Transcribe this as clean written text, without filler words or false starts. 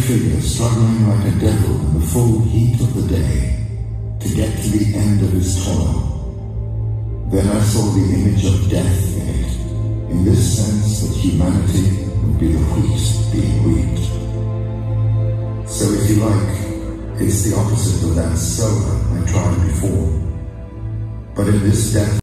figure struggling like a devil in the full heat of the day to get to the end of his toil. Then I saw the image of death in it, in this sense that humanity would be the wheat being reaped. So if you like, it's the opposite of that sower I tried before. But in this death